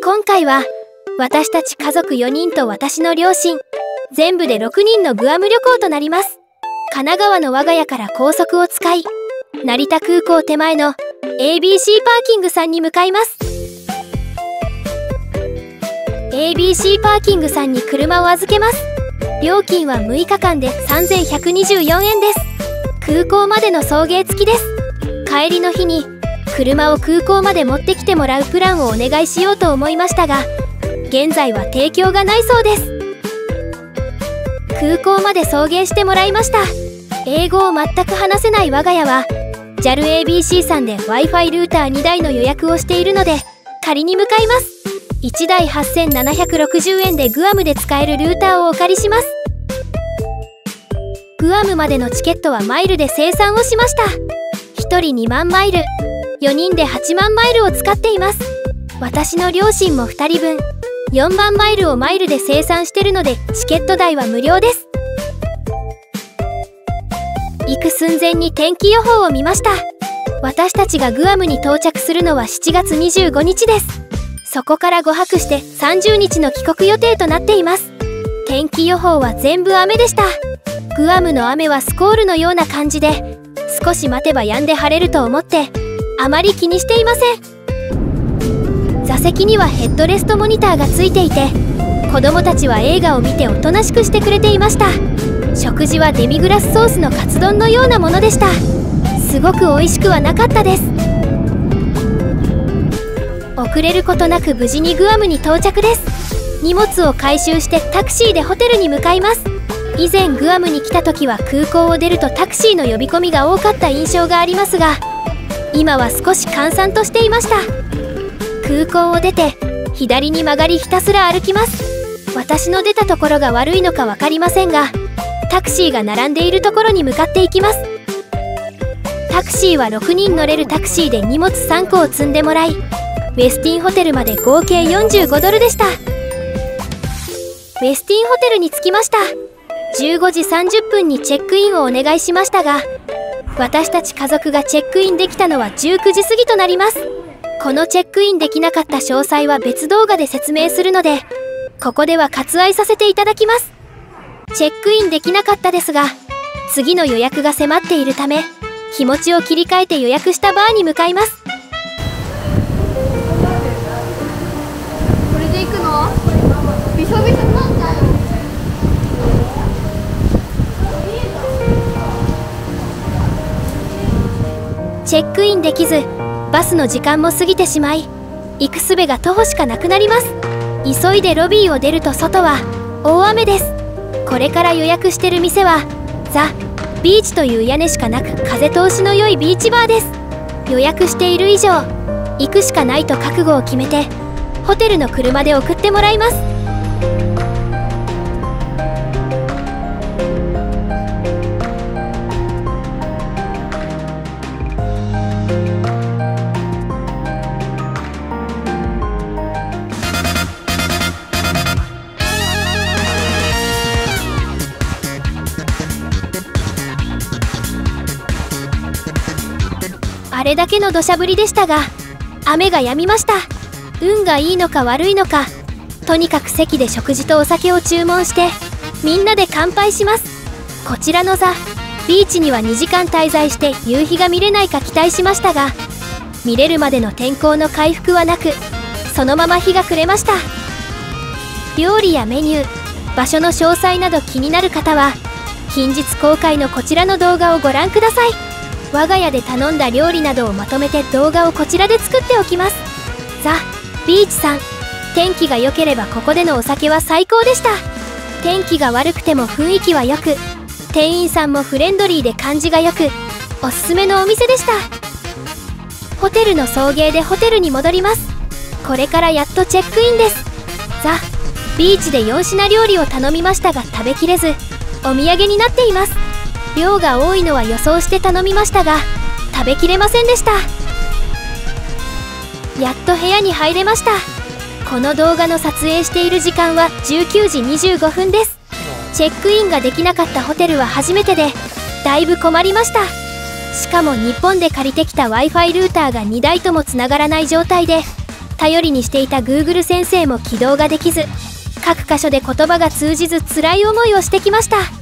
今回は私たち家族4人と私の両親全部で6人のグアム旅行となります。神奈川の我が家から高速を使い、成田空港手前の ABC パーキングさんに向かいます。 ABC パーキングさんに車を預けます。料金は6日間で3124円です。空港までの送迎付きです。帰りの日に車を空港まで持ってきてもらうプランをお願いしようと思いましたが、現在は提供がないそうです。空港まで送迎してもらいました。英語を全く話せない我が家は JAL-ABC さんで Wi-Fi ルーター2台の予約をしているので借りに向かいます。1台8760円でグアムで使えるルーターをお借りします。グアムまでのチケットはマイルで精算をしました。1人2万マイル、4人で8万マイルを使っています。私の両親も2人分4万マイルをマイルで精算してるのでチケット代は無料です。行く寸前に天気予報を見ました。私たちがグアムに到着するのは7月25日です。そこから5泊して30日の帰国予定となっています。天気予報は全部雨でした。グアムの雨はスコールのような感じで、少し待てば止んで晴れると思ってあまり気にしていません。座席にはヘッドレストモニターがついていて、子供たちは映画を見ておとなしくしてくれていました。食事はデミグラスソースのカツ丼のようなものでした。すごく美味しくはなかったです。遅れることなく無事にグアムに到着です。荷物を回収してタクシーでホテルに向かいます。以前グアムに来た時は空港を出るとタクシーの呼び込みが多かった印象がありますが、今は少し閑散としていました。空港を出て左に曲がりひたすら歩きます。私の出たところが悪いのか分かりませんが、タクシーが並んでいるところに向かっていきます。タクシーは6人乗れるタクシーで荷物3個を積んでもらい、ウェスティンホテルまで合計45ドルでした。ウェスティンホテルに着きました。15時30分にチェックインをお願いしましたが、私たち家族がチェックインできたのは19時過ぎとなります。このチェックインできなかった詳細は別動画で説明するので、ここでは割愛させていただきます。チェックインできなかったですが、次の予約が迫っているため、気持ちを切り替えて予約したバーに向かいます。 これで行くの？びしょびしょになっちゃうよ。 チェックインできず、バスの時間も過ぎてしまい、行く術が徒歩しかなくなります。急いでロビーを出ると外は大雨です。これから予約してる店はザ・ビーチという屋根しかなく風通しの良いビーチバーです。予約している以上行くしかないと覚悟を決めてホテルの車で送ってもらいます。あれだけの土砂降りでしたが、雨が止みました。運がいいのか悪いのか、とにかく席で食事とお酒を注文してみんなで乾杯します。こちらのザ・ビーチには2時間滞在して夕日が見れないか期待しましたが、見れるまでの天候の回復はなく、そのまま日が暮れました。料理やメニュー、場所の詳細など気になる方は近日公開のこちらの動画をご覧ください。我が家で頼んだ料理などをまとめて動画をこちらで作っておきます。ザ・ビーチさん、天気が良ければここでのお酒は最高でした。天気が悪くても雰囲気は良く、店員さんもフレンドリーで感じが良く、おすすめのお店でした。ホテルの送迎でホテルに戻ります。これからやっとチェックインです。ザ・ビーチで4品料理を頼みましたが食べきれず、お土産になっています。量が多いのは予想して頼みましたが食べきれませんでした。やっと部屋に入れました。この動画の撮影している時間は19時25分です。チェックインができなかったホテルは初めてでだいぶ困りました。しかも日本で借りてきた Wi-Fi ルーターが2台ともつながらない状態で頼りにしていた Google 先生も起動ができず、各箇所で言葉が通じず辛い思いをしてきました。